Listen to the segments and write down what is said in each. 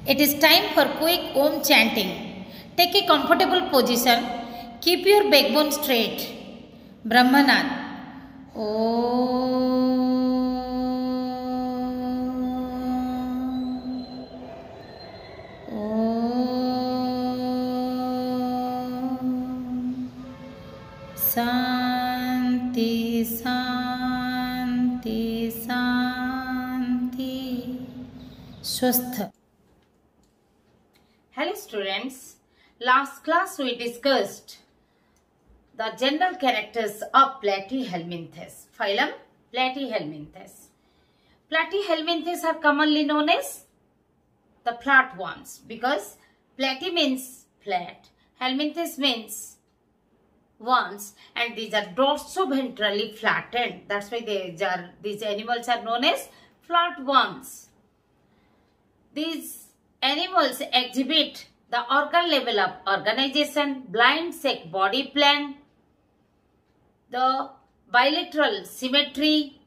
It is time for quick Om chanting. Take a comfortable position. Keep your backbone straight. Brahmanand. Santi, Santi, Santi. Swastha. Hello students, last class we discussed the general characters of Platyhelminthes, phylum Platyhelminthes. Platyhelminthes are commonly known as the flatworms because platy means flat, helminthes means worms, and these are dorsoventrally flattened. That's why these animals are known as flatworms. These animals exhibit the organ level of organization, blind sac body plan, the bilateral symmetry,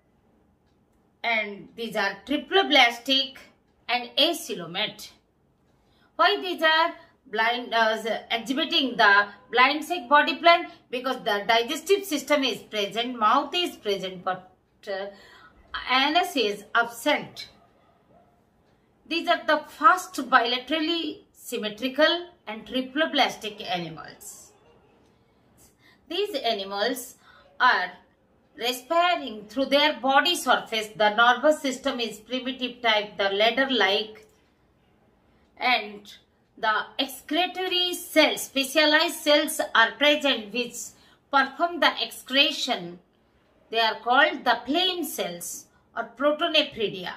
and these are triploblastic and acoelomate. Why these are exhibiting the blind sac body plan? Because the digestive system is present, mouth is present, but anus is absent. These are the first bilaterally symmetrical and triploblastic animals. These animals are respiring through their body surface. The nervous system is primitive type, the ladder-like, and the excretory cells, specialized cells are present which perform the excretion. They are called the phlegm cells or protonephridia.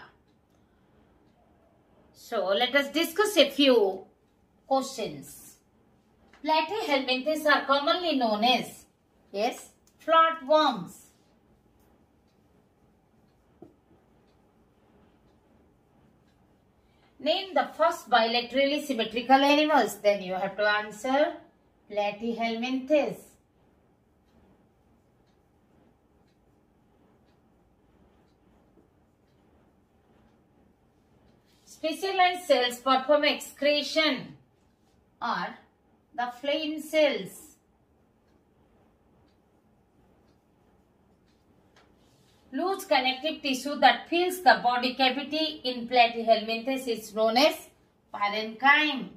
So let us discuss a few questions. Platyhelminthes are commonly known as, yes, flatworms. Name the first bilaterally symmetrical animals. Then you have to answer Platyhelminthes. Specialized cells perform excretion are the phlegm cells. Loose connective tissue that fills the body cavity in Platyhelminthes is known as parenchyma.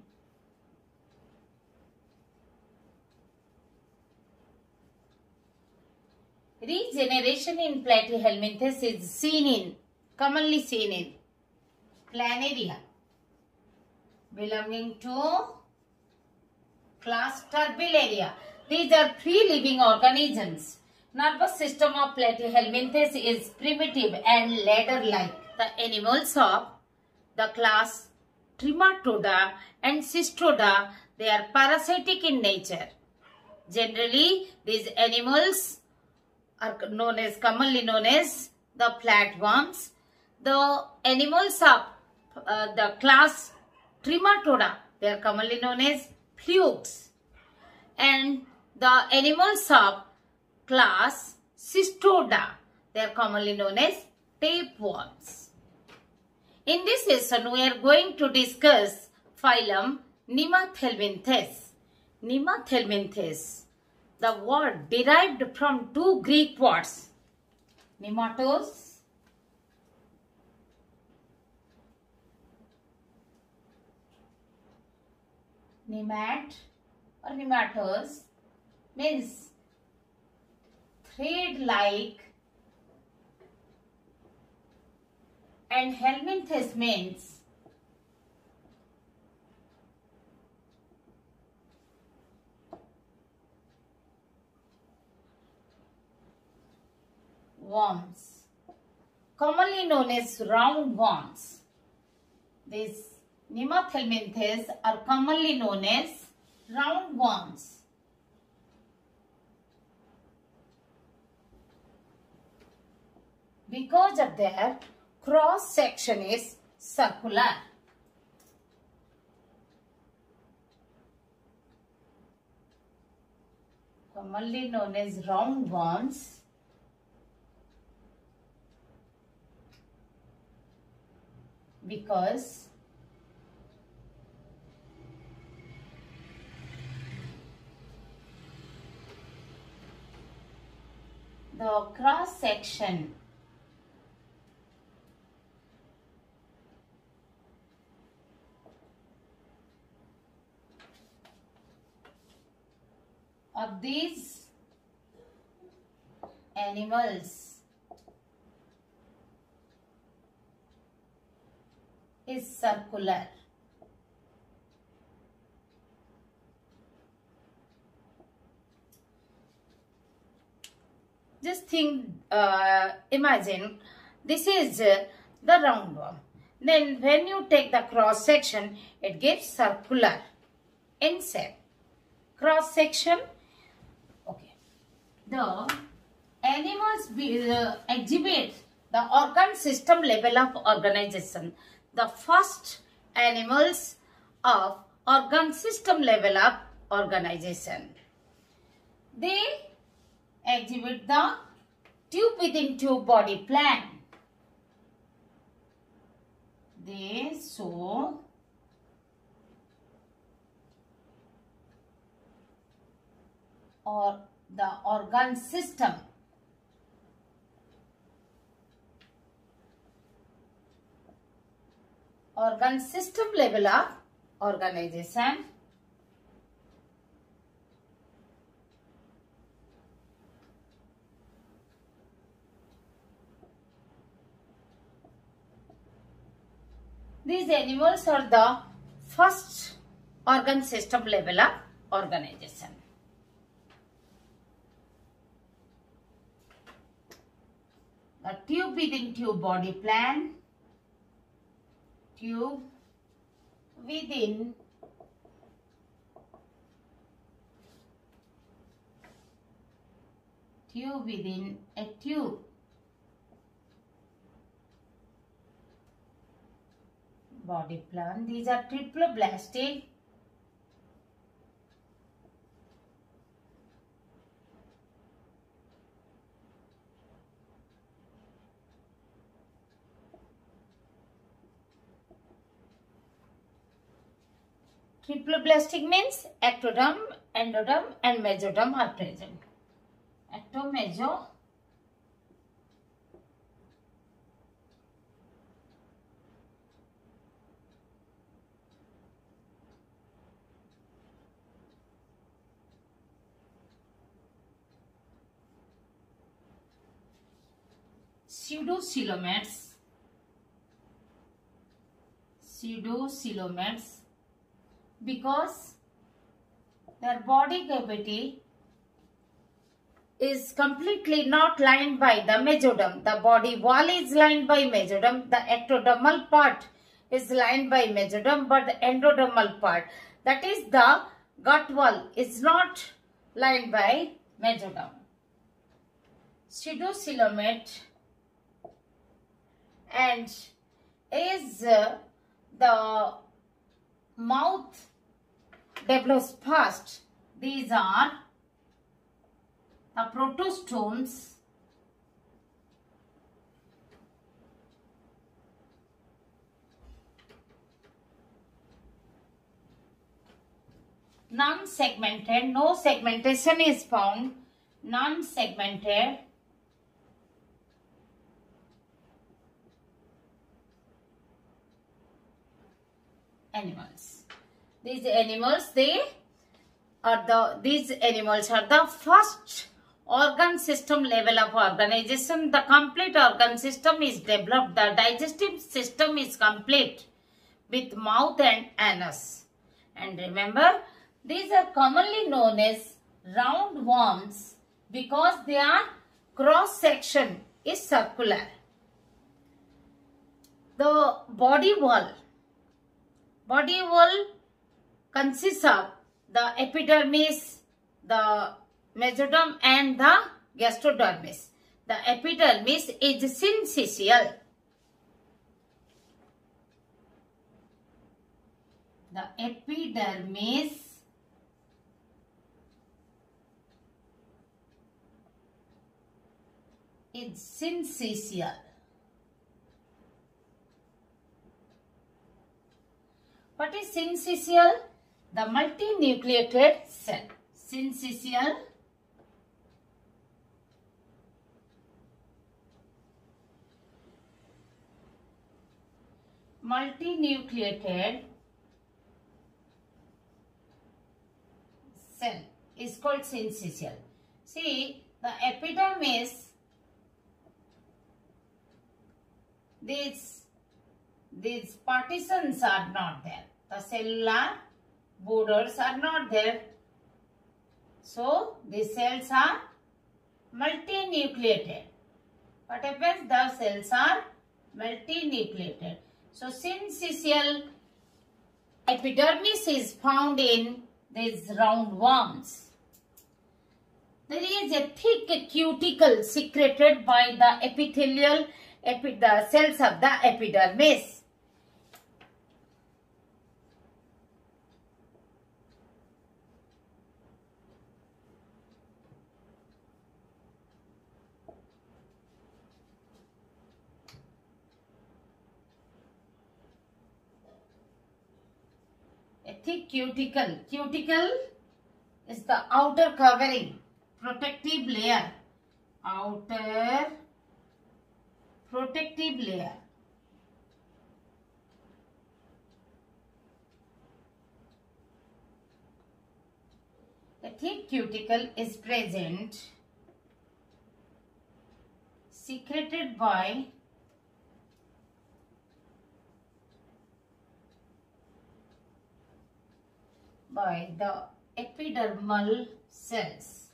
Regeneration in Platyhelminthes is commonly seen in planaria belonging to class Turbellaria. These are free living organisms. Nervous system of Platyhelminthes is primitive and ladder-like. The animals of the class Trematoda and Cystoda, they are parasitic in nature. Generally, these animals are commonly known as the flatworms. The animals of the class Trematoda, they are commonly known as flukes, and the animals of class Cystoda, they are commonly known as tapeworms. In this session, we are going to discuss phylum Nemathelminthes. Nemathelminthes, the word derived from two Greek words, nematos nemat or nematos means thread-like, and helminthes means worms, commonly known as roundworms. These Nemathelminthes are commonly known as roundworms. Because of their cross section is circular. Commonly known as roundworms because The cross section of these animals is circular. Just imagine this is the roundworm. Then when you take the cross section, it gives circular in shape. Cross section. Okay. The animals exhibit the organ system level of organization. The first animals of organ system level of organization. They exhibit the tube within tube body plan. They show or the organ system level of organization. These animals are the first organ system level of organization. The tube within tube body plan. Tube within a tube. Body plan. These are triploblastic. Triploblastic means ectoderm, endoderm and mesoderm are present. Ecto, meso, pseudocoelomates, because their body cavity is completely not lined by the mesoderm. The body wall is lined by mesoderm. The ectodermal part is lined by mesoderm, but the endodermal part, that is the gut wall, is not lined by mesoderm. Pseudocoelomate and is the mouth develops fast. These are the protostomes non-segmented, no segmentation is found, non-segmented animals. These animals are the first organ system level of organization. The complete organ system is developed. The digestive system is complete with mouth and anus. And remember, these are commonly known as roundworms because their cross section is circular. The body wall consists of the epidermis, the mesoderm and the gastrodermis. The epidermis is syncytial. The epidermis is syncytial. What is syncytial? The multinucleated cell. Syncytial multinucleated cell is called syncytial. See, the epidermis, these partitions are not there. The cellular borders are not there. So, these cells are multinucleated. What happens? The cells are multinucleated. So, syncytial epidermis is found in these roundworms. There is a thick cuticle secreted by the the cells of the epidermis. A thick cuticle. Cuticle is the outer covering, protective layer. Outer protective layer. A thick cuticle is present, secreted by the epidermal cells.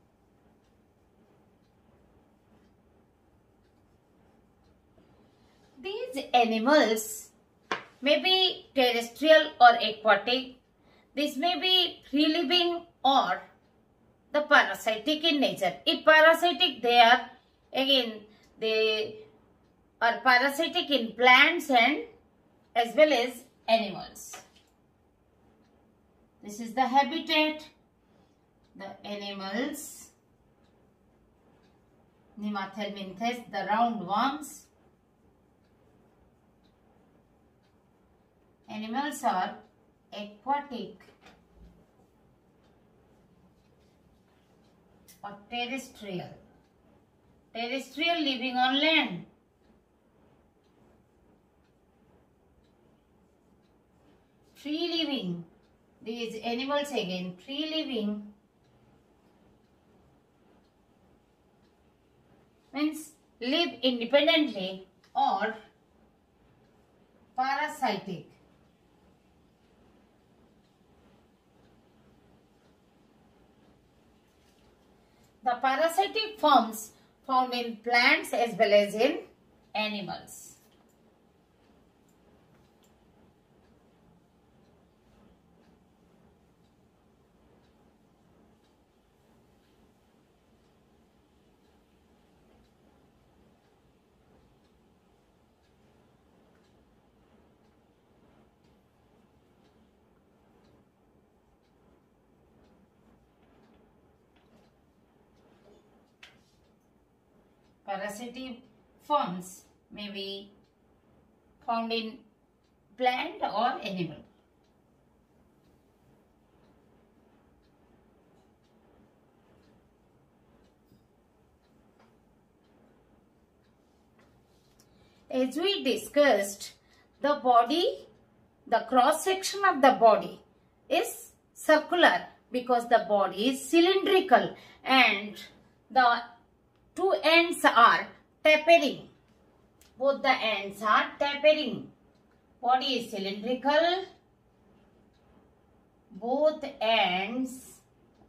These animals may be terrestrial or aquatic. This may be free living or the parasitic in nature. If parasitic, they are parasitic in plants and as well as animals. This is the habitat. The animals, Nemathelminthes, the roundworms. Animals are aquatic or terrestrial. Terrestrial, living on land. Free living. These animals again, free living means live independently or parasitic. The parasitic forms found in plants as well as in animals. Parasitic forms may be found in plant or animal. As we discussed, the body, the cross section of the body is circular because the body is cylindrical and the two ends are tapering. Both the ends are tapering. Body is cylindrical. Both ends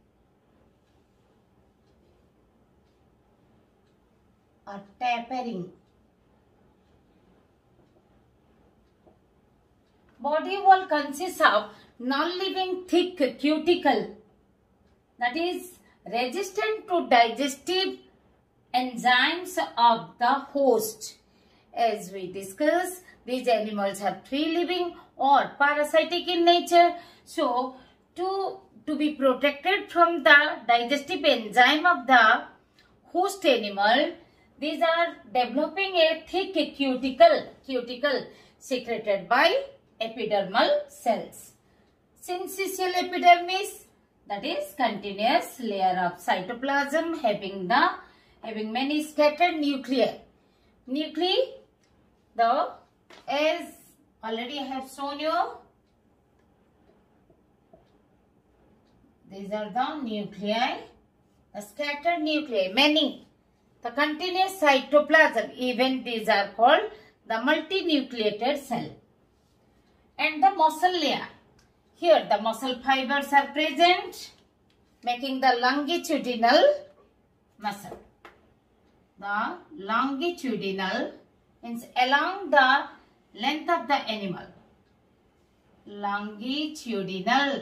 are tapering. Body wall consists of non-living thick cuticle that is resistant to digestive enzymes of the host. As we discussed, these animals are free living or parasitic in nature. So, to be protected from the digestive enzyme of the host animal, these are developing a thick cuticle secreted by epidermal cells. Syncytial epidermis, that is continuous layer of cytoplasm having many scattered nuclei. Nuclei, as Already I have shown you. These are the nuclei, the scattered nuclei, many. The continuous cytoplasm, even these are called the multinucleated cell. And the muscle layer. Here the muscle fibers are present, making the longitudinal muscle. The longitudinal means along the length of the animal. Longitudinal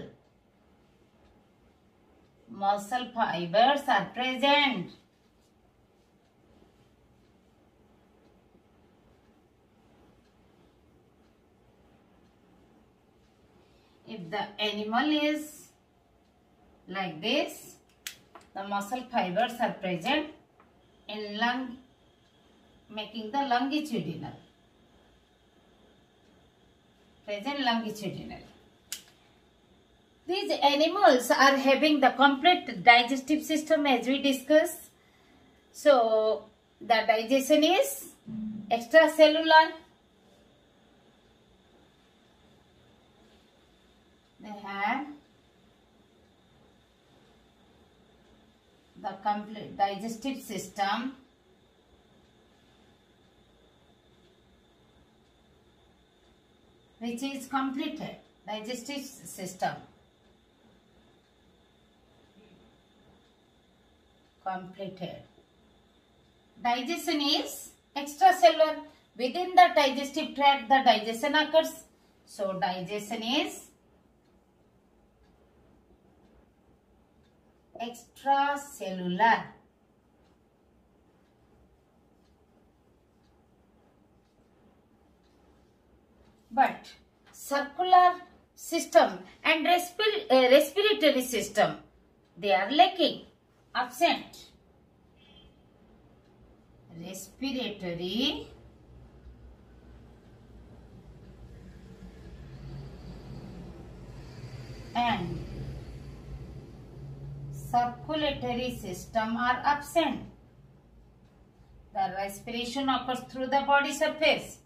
muscle fibers are present. If the animal is like this, the muscle fibers are present in lung, making the longitudinal. Present longitudinal. These animals are having the complete digestive system as we discussed. So, the digestion is extracellular. They have the complete digestive system. Which is completed. Digestive system. Completed. Digestion is extracellular. Within the digestive tract, the digestion occurs. So, digestion is extracellular. But circular system and respiratory system, they are lacking, absent. Respiratory and circulatory system are absent. The respiration occurs through the body surface.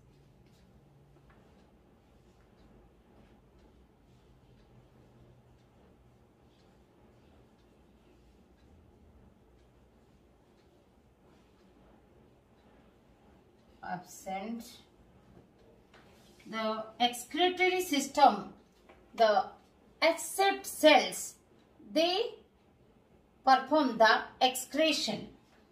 Absent. The excretory system, the accept cells, they perform the excretion.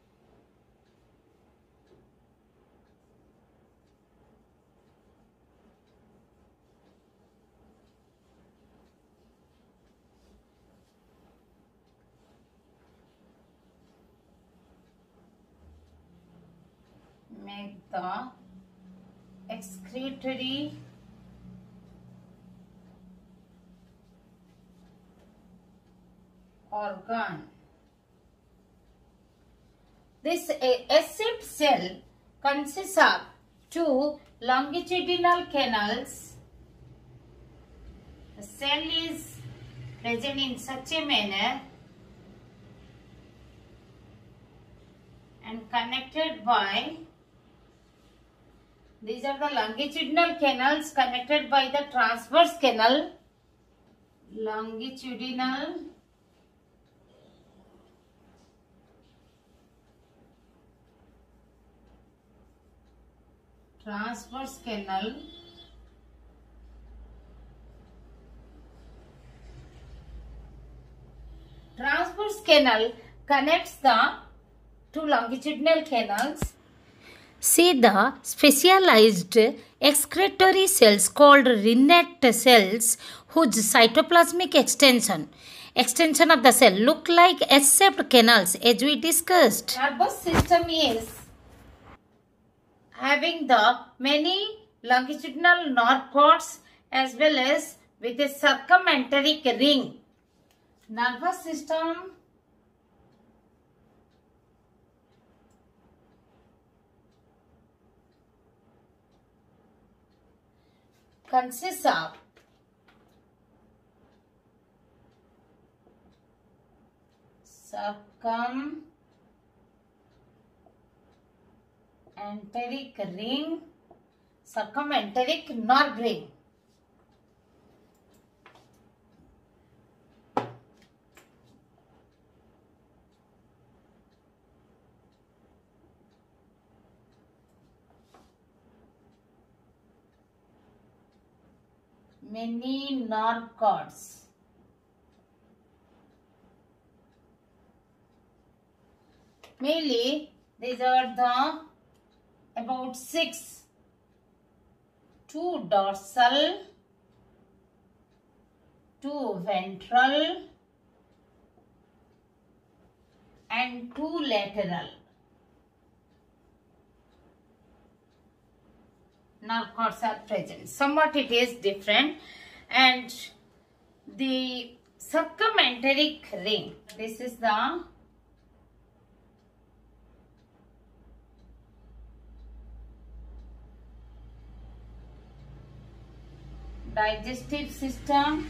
Make the excretory organ. This accept cell consists of two longitudinal canals. The cell is present in such a manner and connected by, these are the longitudinal canals connected by the transverse canal. Longitudinal transverse canal connects the two longitudinal canals. See the specialized excretory cells called Rennet cells whose cytoplasmic extension of the cell look like accept canals as we discussed. Nervous system is having the many longitudinal nerve cords as well as with a circumenteric ring. Nervous system consists of circumenteric ring, circumenteric nerve ring. Many nerve cords. Mainly, these are the about 6. 2 dorsal, 2 ventral, and 2 lateral nerve cords are present. Somewhat it is different. And the circumenteric ring, this is the digestive system,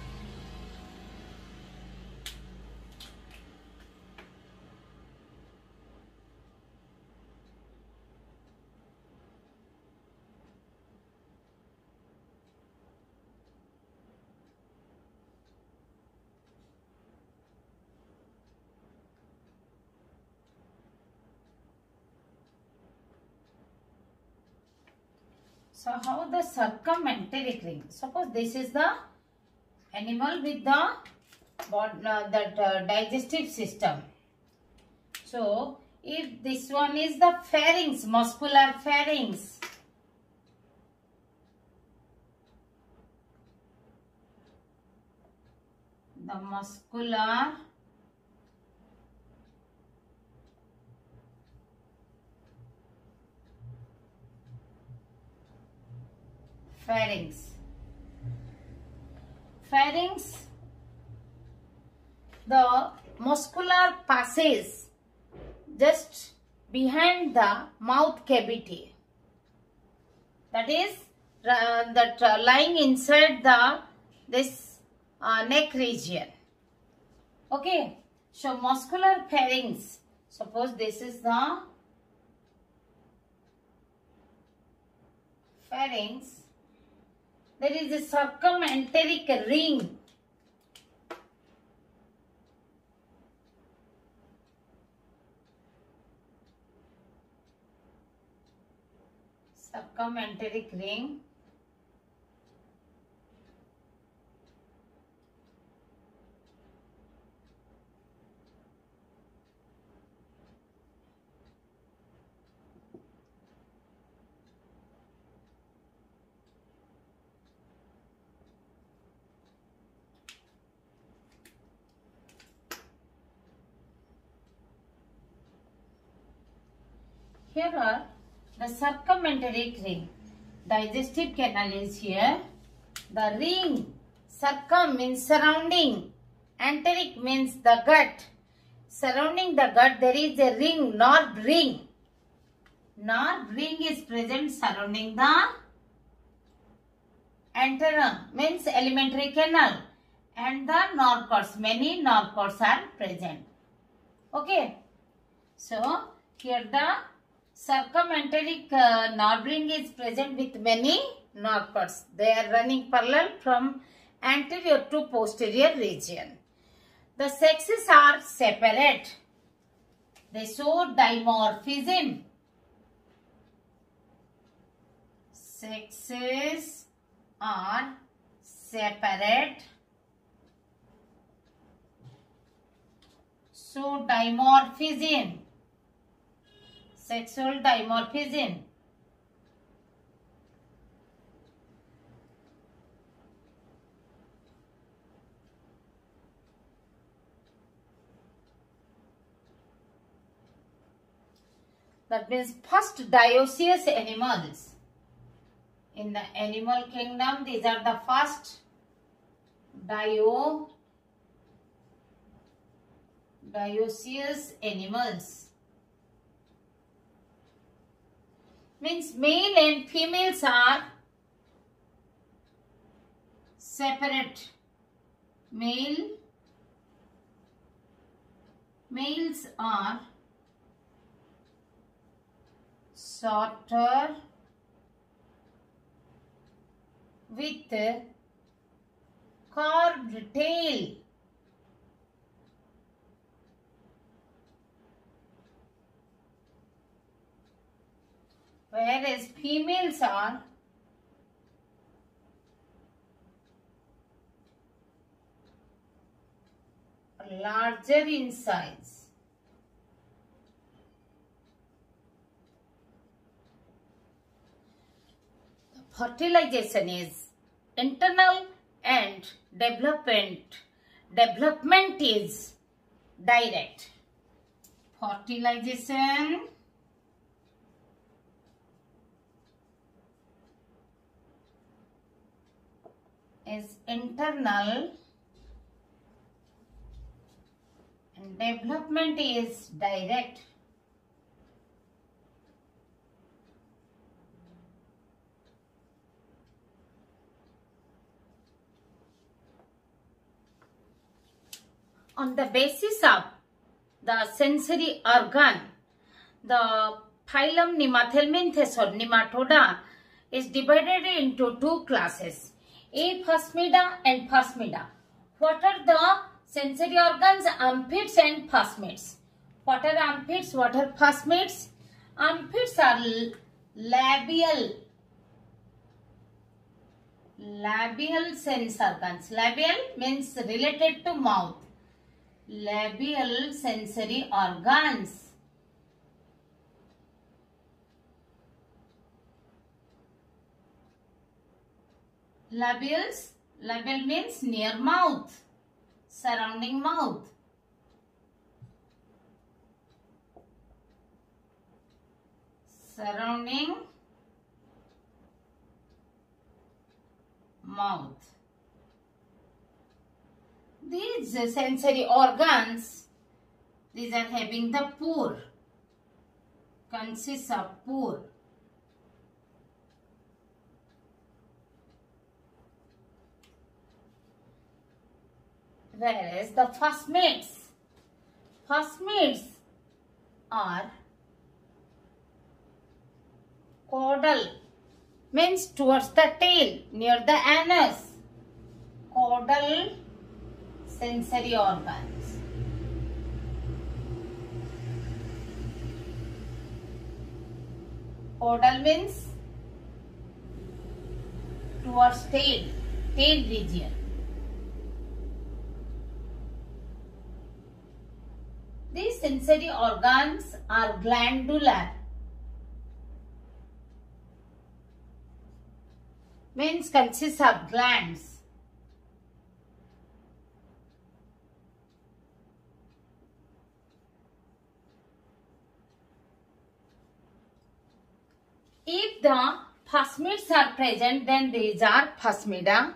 so how the circumenteric ring, suppose this is the animal with the digestive system. So if this one is the pharynx, muscular pharynx, the muscular pharynx. Pharynx, the muscular passage just behind the mouth cavity. That is lying inside the this neck region. Okay. So muscular pharynx. Suppose this is the pharynx. There is a circumenteric ring. Circumenteric ring. Here are the circumenteric ring. Digestive canal is here. The ring, circum means surrounding. Enteric means the gut. Surrounding the gut there is a ring, nerve ring. Nerve ring is present surrounding the enterum means alimentary canal. And the nerve cords, many nerve cords are present. Okay. So, here the circumenteric nerve ring is present with many nerve cords. They are running parallel from anterior to posterior region. The sexes are separate. They show dimorphism. Sexes are separate. So dimorphism. Sexual dimorphism. That means first dioecious animals. In the animal kingdom, these are the first dioecious animals. Means male and females are separate. Males are shorter with curved tail. Whereas females are larger in size. Fertilization is internal and development is direct. Fertilization is internal and development is direct. On the basis of the sensory organ, the phylum Nemathelminthes or Nematoda is divided into two classes, Aphasmida and Phasmida. What are the sensory organs? Amphids and phasmids. What are amphids? What are phasmids? Amphids are labial sense organs. Labial means related to mouth. Labial sensory organs. Labial means near mouth, surrounding mouth. Surrounding mouth. These sensory organs, these are having the pore, consists of pore. Whereas the phasmids are caudal, means towards the tail, near the anus. Caudal sensory organs. Caudal means towards tail region. These sensory organs are glandular, means consists of glands. If the phasmids are present, then these are phasmida.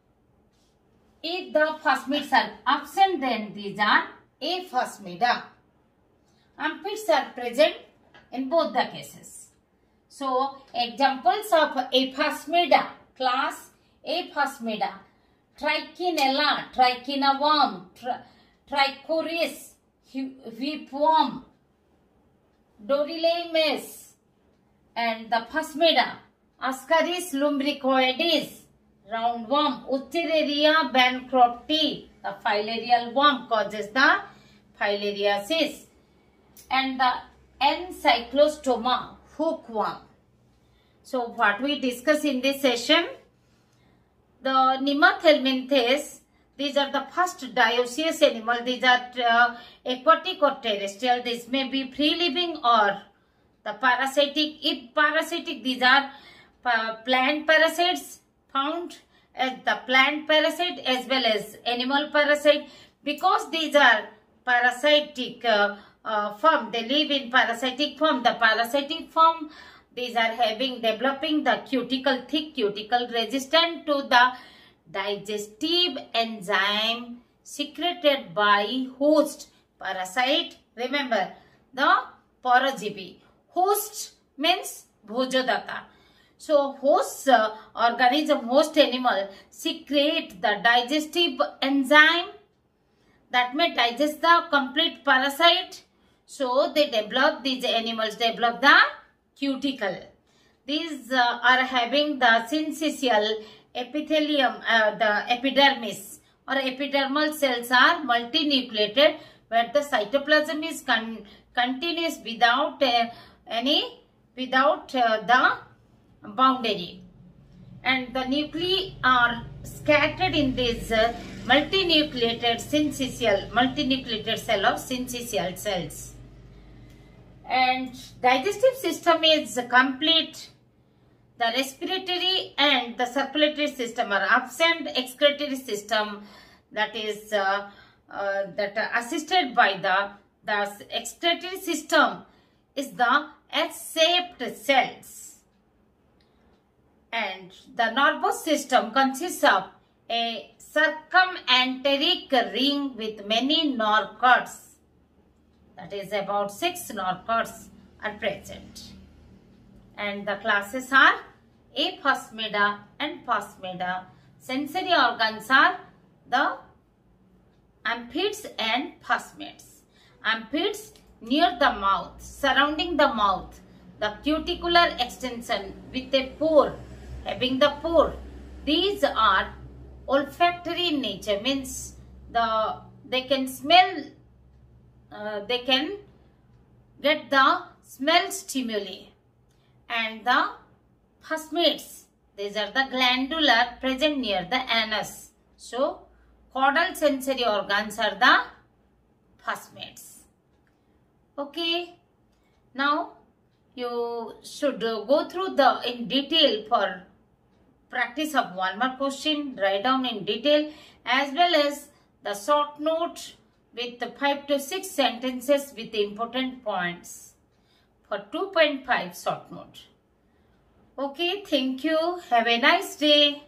If the phasmids are absent, then these are aphasmida. Amphids are present in both the cases. So, examples of aphasmida, class aphasmida: Trichinella, Trichinaworm, Trichoris, Whipworm, Dorylaemus, and the phasmida, Ascaris lumbricoides, roundworm, Utriaria bancrofti, the filarial worm causes the filariasis, and the Encyclostoma, hookworm. So what we discuss in this session, the Nemathelminthes, these are the first dioecious animal. These are aquatic or terrestrial. This may be free living or the parasitic. If parasitic, these are plant parasites found as the plant parasite as well as animal parasite. Because these are parasitic form, they live in parasitic form. The parasitic form, these are developing the cuticle, thick cuticle resistant to the digestive enzyme secreted by host parasite. Remember the porogyvi. Host means bhojodata. So host organism, host animal secrete the digestive enzyme that may digest the complete parasite. So these animals develop the cuticle. These are having the syncytial epithelium, the epidermis or epidermal cells are multinucleated, where the cytoplasm is continuous without the boundary, and the nuclei are scattered in this multinucleated cell of syncytial cells. And digestive system is complete. The respiratory and the circulatory system are absent. Excretory system, that is assisted by the excretory system is the S-shaped cells. And the nervous system consists of a circumenteric ring with many nerve cords. That is, about 6 nerve cords are present. And the classes are aphasmida and phasmida. Sensory organs are the amphids and phasmids. Amphids near the mouth, surrounding the mouth, the cuticular extension with a pore, having the pore. These are olfactory in nature, means they can smell, they can get the smell stimuli. And the phasmids, these are the glandular present near the anus. So, caudal sensory organs are the phasmids. Okay. Now, you should go through in detail for practice of one more question, write down in detail, as well as the short note with 5 to 6 sentences with important points for 2.5 short note. Okay, thank you. Have a nice day.